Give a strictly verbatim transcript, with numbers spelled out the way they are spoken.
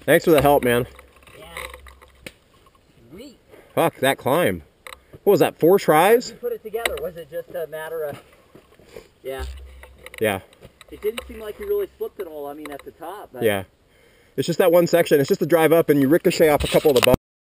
Thanks for the help, man. Yeah. Sweet. Fuck, that climb. What was that, four tries? How did you put it together? Was it just a matter of... Yeah. Yeah. It didn't seem like you really slipped at all, I mean, at the top. But... Yeah. It's just that one section. It's just to drive up and you ricochet off a couple of the bumps.